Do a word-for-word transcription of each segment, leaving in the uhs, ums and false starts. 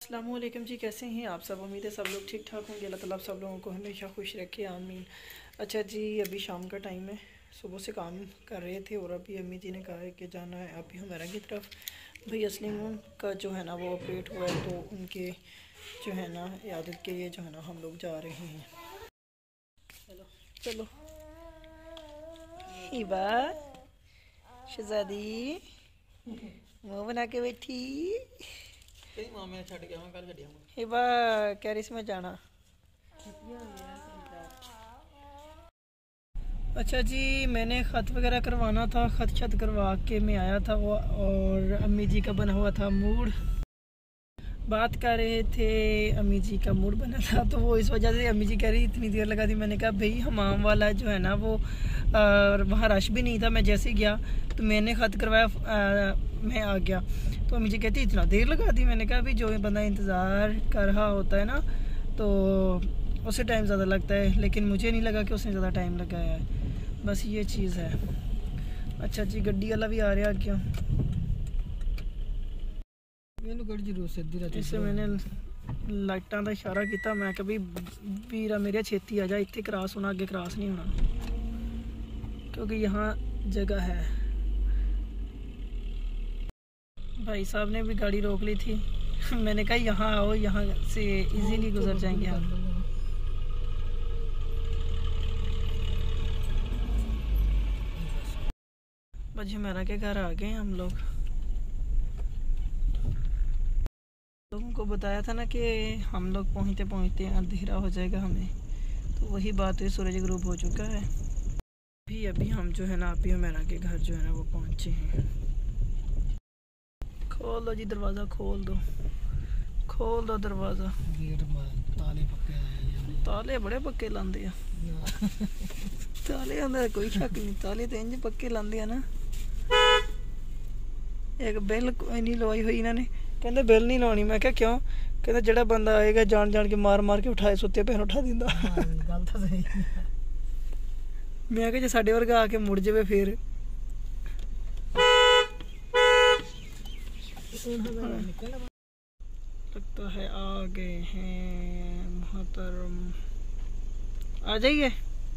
अस्सलाम वालेकुम जी, कैसे हैं आप सब। उम्मीद है सब लोग ठीक ठाक होंगे। अल्लाह ताला आप सब लोगों को हमेशा खुश रखे, आमीन। अच्छा जी, अभी शाम का टाइम है, सुबह से काम कर रहे थे और अभी अम्मी जी ने कहा है कि जाना है अभी हमारा की तरफ। भाई असलम का जो है ना वो ऑपरेट हुआ है, तो उनके जो है ना इयादत के लिए जो है ना हम लोग जा रहे हैं। चलो चलो हिबा शहजादी मुँह बना के बैठी। हिबा कह रही मैं जाना। अच्छा जी, मैंने ख़त वगैरह करवाना था, ख़त छत करवा के मैं आया था वो, और अम्मी जी का बना हुआ था मूड। बात कर रहे थे, अम्मी जी का मूड बना था, तो वो इस वजह से अम्मी जी कह रही इतनी देर लगा दी। मैंने कहा भाई हमाम वाला जो है ना वो वहाँ रश भी नहीं था, मैं जैसे गया तो मैंने ख़त करवाया, आ, मैं आ गया। तो अम्मी जी कहती इतना देर लगा दी। मैंने कहा भाई जो बंदा इंतज़ार कर रहा होता है ना तो उसे टाइम ज़्यादा लगता है, लेकिन मुझे नहीं लगा कि उसने ज़्यादा टाइम लगाया है, बस ये चीज़ है। अच्छा जी, गड्डी वाला भी आ रहा क्या? इससे मैंने लाइटां का इशारा किया, मैं कहा भी वीरा मेरे छेती आ जा, इतने क्रॉस होना, अगे क्रॉस नहीं होना, क्योंकि यहाँ जगह है। भाई साहब ने भी गाड़ी रोक ली थी। मैंने कहा यहाँ आओ, यहाँ से इजीली गुजर जाएंगे हम। बस हमारा के घर आ गए हम लोग। लोगों को बताया था ना कि हम लोग पहुँचते पहुँचते अंधेरा हो जाएगा हमें, तो वही बात है, सूरज ग्रुप हो चुका है। अभी अभी हम जो है ना अभी हमारा के घर जो है ना वो पहुँचे हैं। खोल दो जी दरवाज़ा, खोल दो खोल दो दरवाज़ा। ताले पक्के, ताले बड़े पक्के लाते हैं। ताले अंदर कोई शक नहीं, ताले तो इंज पक्के लाते हैं ना। एक बिल कोई नहीं लवाई हुई इन्होंने, कहते बिल नहीं लानी। मैं क्या क्यों? कहते जड़ा बंदा आएगा जान जान के मार मार के उठाए सुते पैन उठा दिंदा। गल तो सही। मैं क्या जो साडे वर्गा आके मुड़ जावे फिर। लगता है आ गए हैं मोहतरम, आ जाइए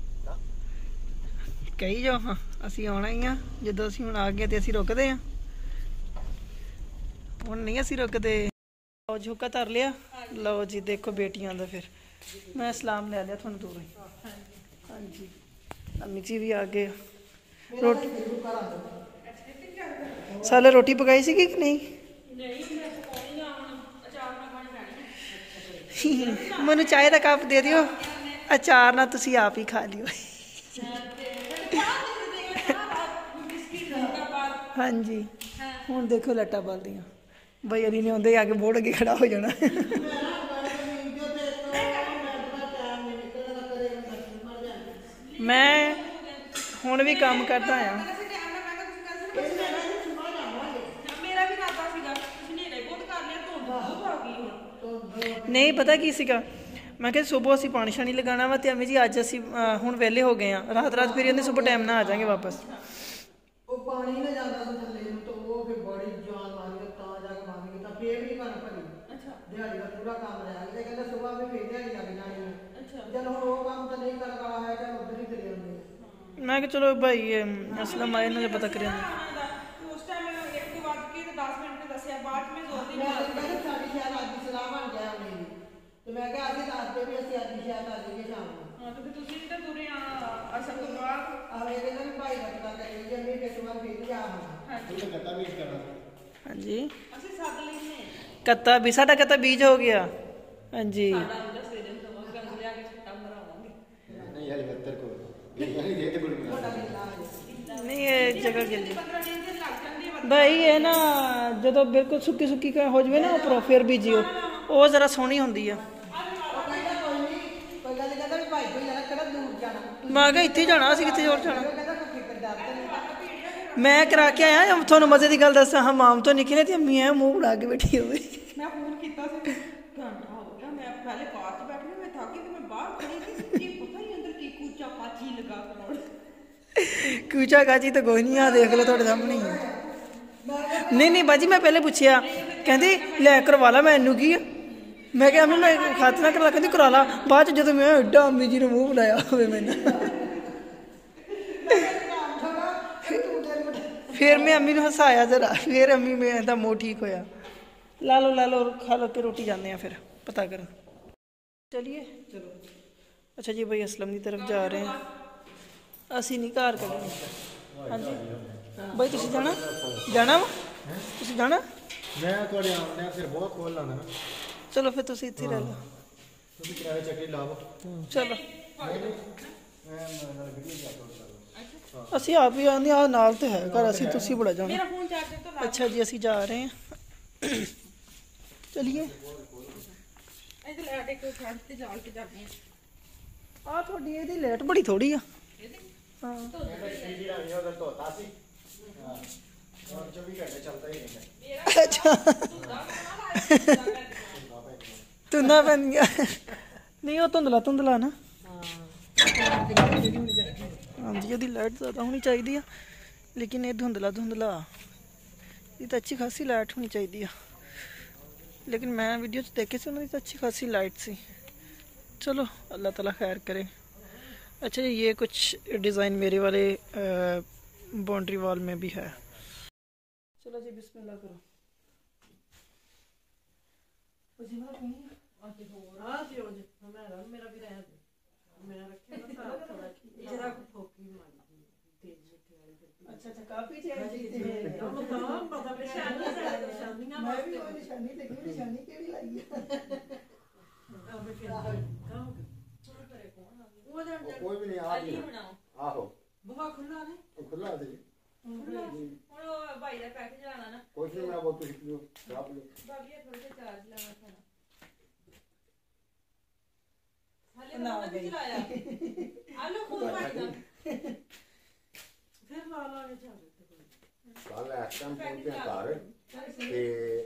कही जाओ। हाँ असी आना ही आ, जो असी हुण आ गए तो असी रुकते हैं, हुण नहीं असी रुकते। लो झुका धर लिया, लो जी देखो बेटियां दा। फिर मैं सलाम ले लिया थोड़ा दूर ही। हाँ जी, अम्मी जी भी आ गए। रोटी साले रोटी पकाई सी कि नहीं? मैनू चाय का कप दे दियो, अचार ना तुसी आप ही खा लियो। हाँ जी, हुण देखो लट्टा बल दियां। भाई अली ने आंदे आके बोर्ड अगे खड़ा हो जाना। मैं हुण भी काम करता आया। नहीं पता की सीगा, मैं क्या सुबह असी पानी शानी लगाना वा, अम्मी जी अज असी हुण वेले हो गए हैं, रात रात फिर कहंदे सुबह टाइम ना आ जाएंगे वापस। मैं चलो भाई असलम आए ना पता करें। हाँ जी, कत्ता भी साडा कत्ता बीज हो गया। हाँ जी, नहीं ये जगह गिली भाई है ना, जो बिल्कुल सुक्की सुक्की हो जाए ना उपरों फिर बीजियो, वो जरा सोहनी होंदी है। मैं क्या इत्थे जाना, असीं कित्थे होर जाना। मैं करा के आया, थोनू मजे की गल दसा, हम माम तो निकले तो अम्मी है मुँह बना के बैठी हो। कूचा काची तो कोई नहीं, आ देख लो थोड़े सामने ही। नहीं नहीं बाजी मैं पहले पूछया, कहती लै करवा ला, मैं इनू की मैं क्या अम्मी मैं खाते ना करा कहती करा ला बाद च जो मैं एडा अम्मी जी ने मुंह बनाया हुए मैंने फिर मैं अम्मी ने हसाया जरा फिर अम्मी मेरा मुँह ठीक होया ला लो ला लो खा लो के रोटी जाने फिर पता कर चलिए चलो अच्छा जी भाई असलम की तरफ जा रहे हैं ਅਸੀਂ नहीं घर करेंगे हाँ जी भाई तुसी जाना जाना वा तुसी जाना मैं थोड़े आने फिर बहुत खोल लाना ना चलो फिर तुसी इत्थे रह लो तुसी किराए चक्री लाओ चलो मैं गड्डी जाता ਅਸੀਂ ਆਪ ਹੀ ਆਂਦੇ ਆ ਨਾਲ ਤੇ ਹੈ ਘਰ ਅਸੀਂ ਤੁਸੀਂ ਬੜਾ ਜਾਣਾ ਮੇਰਾ ਫੋਨ ਚਾਰਜਰ ਤੋਂ ਲਾ ਅੱਛਾ ਜੀ ਅਸੀਂ ਜਾ ਰਹੇ ਹਾਂ ਚਲਿਏ ਇਹਦੇ ਲੈਟ ਇੱਕ ਖੜ ਤੇ ਜਾਲ ਕੇ ਜਾਂਦੇ ਆ ਆ ਤੁਹਾਡੀ ਇਹਦੀ ਲੈਟ ਬੜੀ ਥੋੜੀ ਆ ਹਾਂ सीधी आ गया उधर तोता सी हां और चौबीस घंटे चलता ही नहीं अच्छा ਧੁੰਦਾ ਬਣ ਗਿਆ ਨਹੀਂ ਉਹ ਧੁੰਦਲਾ ਧੁੰਦਲਾ ਨਾ ਹਾਂਜੀ ਉਹਦੀ ਲਾਈਟ ਜ਼ਿਆਦਾ ਹੋਣੀ ਚਾਹੀਦੀ ਆ ਲੇਕਿਨ ਇਹ ਧੁੰਦਲਾ ਧੁੰਦਲਾ ਇਹ ਤਾਂ ਅੱਛੀ ਖਾਸੀ ਲਾਈਟ ਹੋਣੀ ਚਾਹੀਦੀ ਆ लेकिन मैं वीडियो च देखे से उन्होंने तो अच्छी खासी लाइट सी चलो अल्लाह ताला खैर करे अच्छा ये कुछ डिज़ाइन मेरे वाले बाउंड्री वॉल में भी है चलो जी बिस्मिल्लाह करो मेरा भी रहा मेरा अच्छा अच्छा काफी मैं भी वो निशानी देखी निशानी केड़ी लाई है कोई भी नहीं आप आहो बुआ खुला ने खुला दे ਹੁਣ ਉਹ ਭਾਈ ਦਾ ਪੈਕ ਜਾਣਾ ਨਾ कोई नहीं मैं बहुत कुछ पियो चाह पियो ਬਾਬੀ ਥੋੜੇ ਜਿਹਾ ਚਾਰਜ ਲਾਣਾ ਪੈਣਾ ਹਾਲੇ ਨਾ ਨਾ ਗਈ ਚਲਾਇਆ ਆ ਲੋ ਖੂਨ ਭਾਈ ਦਾ ਫਿਰ ਲਾ ਲਾਂਗੇ ਚਾਰਜ ਕੱਲ ਇਸ ਟਾਈਮ ਪਹੁੰਚੇ ਘਰ ਤੇ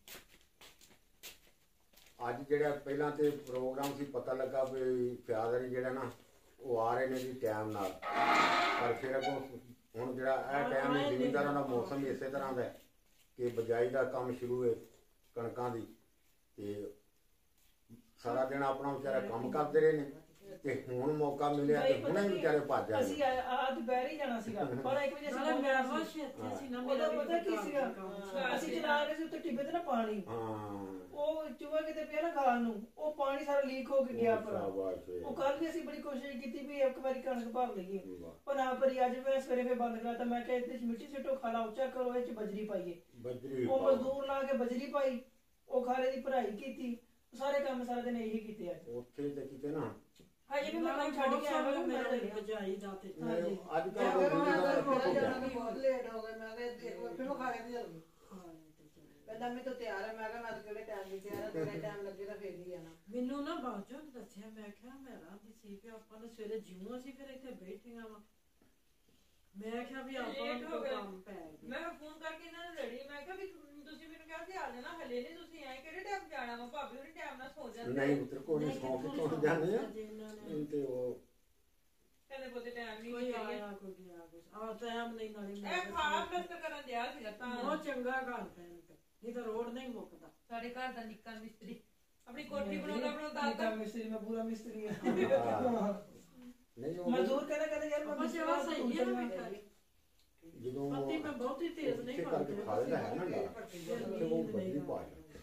ਅੱਜ ਜਿਹੜਾ ਪਹਿਲਾਂ ਤੇ ਪ੍ਰੋਗਰਾਮ ਸੀ ਪਤਾ ਲੱਗਾ ਵੀ ਫਿਆਦਰੀ ਜਿਹੜਾ ਨਾ ਉਹ ਆ ਰਹੇ ਨੇ ਜੀ ਟਾਈਮ ਨਾਲ ਪਰ ਫਿਰ ਅੱਗੋਂ ਹੁਣ ਜਿਹੜਾ ਇਹ ਟਾਈਮ ਹੈ ਜ਼ਿਮੀਂਦਾਰਾਂ ਦਾ ਮੌਸਮ ਇਸੇ ਤਰ੍ਹਾਂ ਦਾ ਕਿ ਬਿਜਾਈ ਦਾ ਕੰਮ ਸ਼ੁਰੂ ਹੈ ਕਣਕਾਂ ਦੀ ਤੇ ਸਾਰਾ ਦਿਨ ਆਪਣਾ ਵਿਚਾਰਾ ਕੰਮ ਕਰਦੇ ਰਹੇ ਨੇ ਤੇ ਹੁਣ ਮੌਕਾ ਮਿਲਿਆ ਤੇ ਹੁਣੇ ਵਿਚਾਰੇ ਭੱਜ ਆਏ ਅਸੀਂ ਆ ਦੁਪਹਿਰ ਹੀ ਜਾਣਾ ਸੀਗਾ ਪਰ ਇੱਕ ਵਜੇ ਅਸੀਂ ਮੇਰਾ ਬਹੁਤ ਛੇਤੀ ਸੀ ਨਾ ਉਹਦਾ ਪਤਾ ਕੀ ਸੀਗਾ ਅਸੀਂ ਚਲਾ ਰਹੇ ਸੀ ਉੱਤੇ ਟਿੱਬੇ ਤੇ ਨਾ ਪਾਣੀ ਹਾਂ ਉਹ ਚੂਹਾ ਕਿਤੇ ਪਿਆ ਨਾ ਖਾਣ ਨੂੰ ਉਹ ਪਾਣੀ ਸਾਰਾ ਲੀਕ ਹੋ ਕੇ ਗਿਆ ਪਰ ਉਹ ਕੱਲ ਵੀ ਅਸੀਂ ਬੜੀ ਕੋਸ਼ਿਸ਼ ਕੀਤੀ ਵੀ ਇੱਕ ਵਾਰੀ ਕਣਕ ਭਰ ਲਈਏ ਪਰ ਨਾ ਭਰੀ ਅੱਜ ਮੈਂ ਸਵੇਰੇ ਫੇਰ ਬੰਦ ਕਰਾਤਾ ਮੈਂ ਕਿਹਾ ਇਹਦੇ ਚ ਮਿੱਟੀ ਸਿੱਟੋ ਖਾਲਾ ਉੱਚਾ ਕਰੋ ਇਹ ਚ ਬਜਰੀ ਪਾਈਏ ਬਜਰੀ ਉਹ ਮਜ਼ਦੂਰ ਲਾ ਕੇ ਬਜਰੀ ਪਾਈ ਉਹ ਖਾਲੇ ਦੀ ਭਰਾਈ ਕੀਤੀ ਸਾਰੇ ਕੰਮ ਸਾਰਾ ਦਿਨ ਇਹੀ ਕੀਤੇ ਅੱਜ ਉੱਥੇ ਤੇ ਕਿਤੇ ਨਾ ਹਜੇ ਵੀ ਮੈਂ ਕੰਮ ਛੱਡ ਕੇ ਆਇਆ ਮੈਂ ਮੇਰਾ ਬਜਾਈ ਦਾ ਤੇ ਅੱਜ ਕੱਲ੍ਹ बहुत लेट हो गए मैं फिर वो खा के नहीं चल पहला मैं तो तैयार है मैं कहा मैं तो केड़े टाइम ਦੀ ਤਿਆਰ ਹੈ ਤੇਰੇ ਟਾਈਮ ਲੱਗੇਗਾ ਫੇਰ ਹੀ ਆਣਾ ਮੈਨੂੰ ਨਾ ਬਾਜੋ ਦੱਸਿਆ ਮੈਂ ਕਿਹਾ ਮੈਂ ਰਾਂਦੀ ਸੀ ਕਿ ਆਪਾਂ ਨੂੰ ਸਵੇਰੇ ਜਿਉਂ ਅਸੀਂ ਫਿਰ ਇੱਥੇ ਬੈਠੀਆਂ ਵਾ ਮੈਂ ਕਿਹਾ ਵੀ ਆਪਾਂ ਨੂੰ ਕੰਮ ਪੈ ਗਿਆ ਮੈਂ ਫੋਨ ਕਰਕੇ ਇਹਨਾਂ ਨੂੰ ਲੜੀ ਮੈਂ ਕਿਹਾ ਵੀ ਤੁਸੀਂ ਮੈਨੂੰ ਕਿਹਾ ਸੀ ਆ ਜਾਣਾ ਹਲੇ ਨਹੀਂ ਤੁਸੀਂ ਆਏ ਕਿਹੜੇ ਟਾਈਮ ਜਾਣਾ ਵਾ ਭਾਬੀ ਉਹਨੇ ਟਾਈਮ ਨਾਲ ਸੌ ਜਾਂਦੇ ਨਹੀਂ ਪੁੱਤਰ ਕੋਈ ਨਹੀਂ ਸੌਂ ਕੇ ਤੋਂ ਜਾਂਦੇ ਆ ਤੇ ਉਹ ਕਹਿੰਦੇ ਬੋਤੇ ਟਾਈਮ ਨਹੀਂ ਕੋਈ ਆਇਆ ਕੋਈ ਗਿਆ ਕੁਛ ਆ ਟਾਈਮ ਨਹੀਂ ਨਾਲੇ ਇਹ ਖਾਣਾ ਪਲਸਤਰ ਕਰਨ ਦਿਆ ਸੀਗਾ ਤਾਂ ਬਹੁਤ ਚੰਗਾ ਘਰ ਪੈਣ ਨਹੀਂ ਤਾਂ ਰੋਡ ਨਹੀਂ ਮੁੱਕਦਾ ਸਾਡੇ ਘਰ ਦਾ ਨਿੱਕਾ ਮਿਸਤਰੀ ਆਪਣੀ ਕੋਠੀ ਬਣਾਉਂਦਾ ਬਣਾਉਂਦਾ ਨਿੱਕਾ ਮਿਸਤਰੀ ਮੈਂ ਪੂਰਾ ਮਿਸਤਰੀ ਆ ਨਹੀਂ ਉਹ ਮਜ਼ਦੂਰ ਕਹਿੰਦਾ ਕਹਿੰਦਾ ਯਾਰ ਮੈਂ ਬਸ ਇਹ ਸਹੀ ਹੈ ਨਾ ਜਦੋਂ ਪੱਤੀ ਮੈਂ ਬਹੁਤੀ ਤੇਜ਼ ਨਹੀਂ ਕਰਕੇ ਖਾ ਲੈਂਦਾ ਹੈ ਨਾ ਲਾ ਤੇ ਉਹ ਬਜਰੀ ਪਾ ਜਾਂਦਾ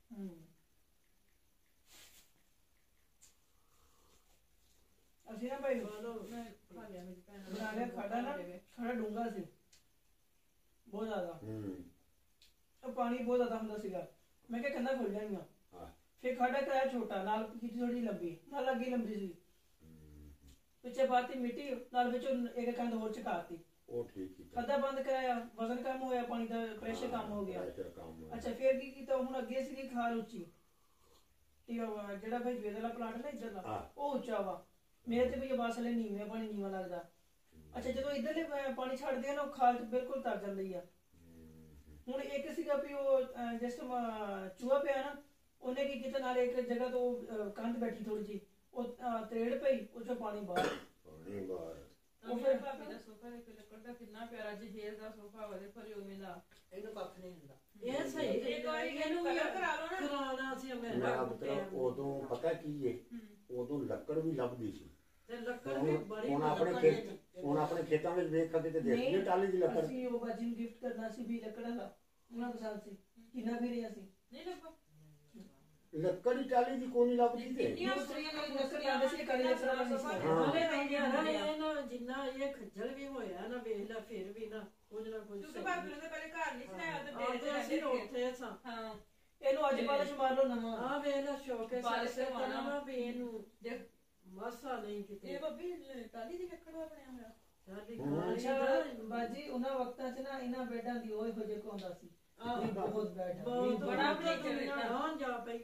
ਅਸੀਂ ਨਾ ਭਾਈ ਮੈਂ ਖਾ ਲਿਆ ਮੇਰੀ ਭੈਣ ਬਣਾ ਲਿਆ ਖਾੜਾ ਨਾ ਖਾੜਾ ਡੂੰਗਾ ਸੀ ਬਹੁਤ ਜ਼ਿਆਦਾ ਉਹ ਪਾਣੀ ਬਹੁਤ ਜ਼ਿਆਦਾ ਹੁੰਦਾ ਸੀਗਾ ਮੈਂ ਕਿਹਾ ਕੰਧਾਂ ਖੁੱਲ ਜਾਣੀਆਂ ਫਿਰ ਖਾੜਾ ਕਰਾਇਆ ਛੋਟਾ ਨਾਲ ਕੀਤੀ ਥੋੜੀ ਲੰਬੀ ਨਾਲ ਲੱਗੀ ਲੰਬੀ ਸੀ ਪਿੱਛੇ ਪਾਤੀ ਮਿੱਟੀ ਨਾਲ ਵਿੱਚ ਇੱਕ ਕੰਧ ਹੋਰ ਚਕਾਤੀ ਉਹ ਠੀਕ ਹੀ ਖਾਦਾ ਬੰਦ ਕਰਾਇਆ ਵਜ਼ਨ ਕਮ ਹੋਇਆ ਪਾਣੀ ਦਾ ਪ੍ਰੈਸ਼ਰ ਕਮ ਹੋ ਗਿਆ ਅੱਛਾ ਫਿਰ ਕੀ ਕੀਤਾ ਹੁਣ ਅੱਗੇ ਸੀਗੀ ਖਾਲ ਉੱਚੀ ਤੇ ਜਿਹੜਾ ਭਾਈ ਵੇਦ ਵਾਲਾ ਪਲਾਂਟ ਨਾ ਇੱਧਰ ਦਾ ਉਹ ਉੱਚਾ ਵਾ ਮੇਰੇ ਤੇ ਵੀ ਆਵਾਜ਼ ਲੈ ਨੀਵੇਂ ਪਾਣੀ ਨੀਵਾਂ ਲੱਗਦਾ ਅੱਛਾ ਜਦੋਂ ਇੱਧਰਲੇ ਪਾਣੀ ਛੱਡਦੇ ਆ ਨਾ ਉਹ ਖਾਲ ਬਿਲਕੁਲ ਤਰ ਜਾਂਦੀ ਆ ਹੁਣ ਇੱਕ ਸੀਗਾ ਵੀ ਉਹ ਜਿਸ ਚੂਹਾ ਪਿਆ ਨਾ ਉਹਨੇ ਕੀ ਕੀਤਾ ਨਾਲ ਇੱਕ ਜਗ੍ਹਾ ਤੋਂ ਕੰਧ ਬੈਠੀ ਥੋੜੀ ਜੀ ਉਹ ਤਰੇੜ ਪਈ ਉਹ ਚੋਂ ਪਾਣੀ ਬਾਹਰ ਪਾਣੀ ਬਾਹਰ ਉਹ ਫਿਰ ਭਾਬੀ ਦਾ ਸੋਫਾ ਦੇ ਲੱਕੜ ਦਾ ਕਿੰਨਾ ਪਿਆਰਾ ਜਹੇਲ ਦਾ ਸੋਫਾ ਉਹਦੇ ਪਰ ਉਵੇਂ ਦਾ ਇਹਨੂੰ ਕੱਖ ਨਹੀਂ ਹੁੰਦਾ ਇਹ ਸਹੀ ਇੱਕ ਵਾਰੀ ਇਹਨੂੰ ਕਲਰ ਕਰਾ ਲਓ ਨਾ ਕਰਾਉਣਾ ਸੀ ਮੈਂ ਮੈਂ ਮਤਲਬ ਉਦੋਂ ਪਤਾ ਕੀ ਏ ਉਦੋਂ ਲੱਕੜ ਵੀ ਲੱਭਦੀ ਸੀ ਤੇ ਲੱਕੜ ਵੀ ਬੜੀ ਹੁਣ ਆਪਣੇ ਖੇਤ ਹੁਣ ਆਪਣੇ ਖੇਤਾਂ ਵਿੱਚ ਵੇਖ ਕੇ ਤੇ ਦੇਖੀਏ ਟਾਲੀ ਦੀ ਲੱਕੜ ਅਸੀਂ ਉਹ ਬਾਜੀ ਨੂੰ ਗਿਫਟ ਕਰਨਾ ਸੀ ਵੀ ਲੱਕੜਾਂ ਦਾ ਉਹਨਾਂ ਪਸੰਦ ਸੀ ਕਿੰਨਾ ਵੀ ਰਿਹਾ ਸੀ ਨਹੀਂ ਲੱਭਾ ਲੱਕੜੀ ਟਾਲੀ ਦੀ ਕੋਈ ਨਹੀਂ ਲੱਭਦੀ ਤੇ ਇੰਨੀਆਂ ਸਰੀਆਂ ਨਾਲ ਲੱਕੜ ਲਾਉਂਦੇ ਸੀ ਕੜੀ ਲੱਕੜਾਂ ਦਾ ਨਹੀਂ ਸੀ ਹਲੇ ਰਹਿ ਨਾ ਇਹ ਨਾ ਜਿੰਨਾ ਇਹ ਖੱਜਲ ਵੀ ਹੋਇਆ ਨਾ ਵੇਖ ਲੈ ਫਿਰ ਵੀ ਨਾ ਕੁਝ ਨਾ ਕੁਝ ਕਿਉਂਕਿ ਭਾਬੀ ਨੇ ਪਹਿਲੇ ਘਰ ਨਹੀਂ ਸੁਣਾਇਆ ਤੇ ਆ ਤੇ ਅਸੀਂ ਉੱਥੇ ਸਾਂ ਹਾਂ ਇਹਨੂੰ ਅੱਜ ਪਾਲਿਸ਼ ਮਾਰ ਲਓ ਨਵਾਂ ਆ ਵੇਖ ਲੈ ਸ਼ੌਕੇ ਪਾਲਿਸ਼ ਸਾਰੇ ਕਰਵਾਉਣਾ ਤਨਾ ਵੀ ਇਹਨੂੰ ਦੇਖ ਮਸਾ ਨਹੀਂ ਕਿਤੇ ਇਹ ਬੱਬੀ ਟਾਲੀ ਦੀ ਲੱਕੜ ਦਾ ਬਣਿਆ ਹੋਇਆ ਸਾਡੀ ਅੱਛਾ ਖਾਲੀ ਬਾਜੀ ਉਹਨਾਂ ਵਕਤਾਂ 'ਚ ਨਾ ਇਹਨਾਂ ਬੈਡਾਂ ਦੀ ਉਹ ਇਹੋ ਜਿਹਾ ਹੁੰਦਾ ਸੀ ਆਹ ਬਹੁਤ ਬੈਡ ਬਹੁਤ ਬੜਾ ਬੜਾ ਨਾ ਜਾ ਪਈ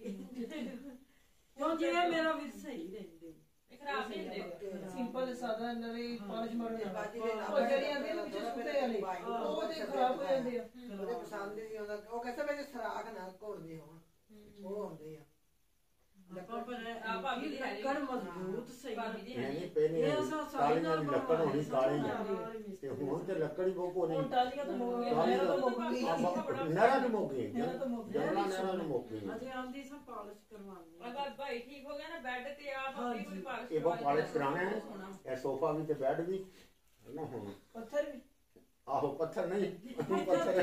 ਕਿਉਂ ਜੇ ਮੇਰਾ ਵੀ ਸਹੀ ਰਹਿੰਦੇ ਇਹ ਖਰਾਬ ਨਹੀਂ ਹੁੰਦੇ ਸਿੰਪਲ ਸਾਦਾ ਨਵੇਂ ਪਾਲਿਸ਼ ਮਾਰੋ ਬਾਜੀ ਦੇ ਨਾਲ ਉਹ ਜਿਹੜੀਆਂ ਆਂਦੀਆਂ ਨੇ ਵਿੱਚ ਸੁੱਤੇ ਵਾਲੇ ਉਹ ਤੇ ਖਰਾਬ ਹੋ ਜਾਂਦੇ ਆ ਉਹਦੇ ਪਸੰਦ ਨਹੀਂ ਆਉਂਦਾ ਉਹ ਕਹਿੰਦਾ ਮੇਰੇ ਸਰਾਖ ਨਾ ਘੋੜਦੇ ਹੋਣ ਉਹ ਹੁੰਦੇ ਆ ਲੱਕੜ ਪਰ ਆ ਭਾਬੀ ਦੀ ਲੱਕੜ ਮਜ਼ਬੂਤ ਸਹੀ ਭਾਬੀ ਦੀ ਨਹੀਂ ਨਹੀਂ ਪਹਿਲੇ ਟਾਲੀਆਂ ਦੀ ਲੱਕੜ ਹੋਣੀ ਕਾਲੀ ਤੇ ਹੁਣ ਤੇ ਲੱਕੜੀ ਬਹੁਤ ਕੋਨੀ ਹੁਣ ਟਾਲੀਆਂ ਤੋਂ ਮੁੱਕ ਗਈਆਂ ਨਹਿਰਾਂ ਤੋਂ ਮੁੱਕ ਗਈਆਂ ਨਹਿਰਾਂ ਤੋਂ ਮੁੱਕ ਗਈ ਨਹਿਰਾਂ ਤੋਂ ਮੁੱਕ ਗਈਆਂ ਜੰਗਲਾਂ ਨਹਿਰਾਂ ਤੋਂ ਮੁੱਕ ਗਈ ਅਜੇ ਆਂਦੀ ਸਾਂ ਪਾਲਿਸ਼ ਕਰਵਾਉਣੀ ਅਗਰ ਭਾਈ ਠੀਕ ਹੋ ਗਿਆ ਨਾ ਬੈੱਡ ਤੇ ਆ ਭਾਬੀ ਕੋਈ ਪਾਲਿਸ਼ ਇਹ ਉਹ ਪਾਲਿਸ਼ ਕਰਾਣਾ ਹੈ ਇਹ ਸੋਫਾ ਵੀ ਤੇ ਬੈੱਡ ਵੀ ਨਾ ਹੁਣ ਪੱਥਰ ਵੀ ਆਹੋ ਪੱਥਰ ਨਹੀਂ ਪੱਥਰ ਪੱਥਰ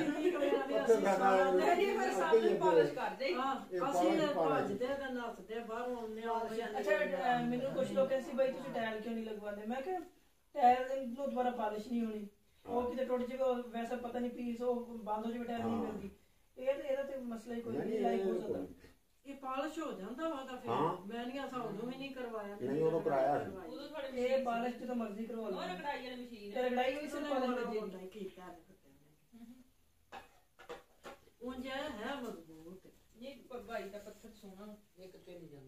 ਨਹੀਂ ਫਿਰ ਸਭ ਨੂੰ ਪਾਲਿਸ਼ ਕਰਦੇ ਹੀ ਅਸੀਂ ਭੱਜਦੇ ਤੇ ਨੱਸਦੇ ਬਾਹਰੋਂ ਆਉਂਦੇ ਆ ਅੱਛਾ ਮੈਨੂੰ ਕੁਝ ਲੋਕ ਕਹਿੰਦੇ ਸੀ ਬਾਈ ਤੁਸੀਂ ਟਾਇਲ ਕਿਉਂ ਨਹੀਂ ਲਗਵਾਉਂਦੇ ਮੈਂ ਕਿਹਾ ਟਾਇਲ ਨੂੰ ਦੁਬਾਰਾ ਪਾਲਿਸ਼ ਨਹੀਂ ਹੋਣੀ ਉਹ ਕਿਤੇ ਟੁੱਟ ਜਾਵੇ ਵੈਸਾ ਪਤਾ ਨਹੀਂ ਪੀਸ ਉਹ ਬੰਦ ਹੋ ਜਾਵੇ ਟਾਇਲ ਨਹੀਂ ਮਿਲਦੀ ਇਹ ਤੇ ਇਹਦਾ ਤੇ ਮਸਲਾ ਹੀ ਕੋਈ ਨਹੀਂ ਲਾਈਕ ਹੋ ਸਕਦਾ ਇਹ ਪਾਲਿਸ਼ ਹੋ ਜਾਂਦਾ ਵਾ ਤਾਂ ਫਿਰ ਮੈਂ ਨਹੀਂ ਆਸਾ ਉਦੋਂ ਵੀ ਨਹੀਂ ਕਰਵਾਇਆ ਨਹੀਂ ਉਦੋਂ ਕਰਾਇਆ ਉਦੋਂ ਤੁਹਾਡੇ ਇਹ ਪਾਲਿਸ਼ ਜਦੋਂ ਮਰਜ਼ੀ ਕਰਵਾ ਲਓ ਉਹ ਰਗੜਾਈ ਵਾਲੀ ਮਸ਼ੀਨ ਤੇ ਰਗੜਾਈ ਹੋਈ ਸੀ ਪਾਲਿਸ਼ ਲੱਗੀ ਨਹੀਂ ਕੀਤਾ ਉਂਝ ਹੈ ਮਜ਼ਬੂਤ ਇਹ ਭਾਈ ਦਾ ਪੱਥਰ ਸੋਹਣਾ ਇੱਕ ਤੇ ਨਹੀਂ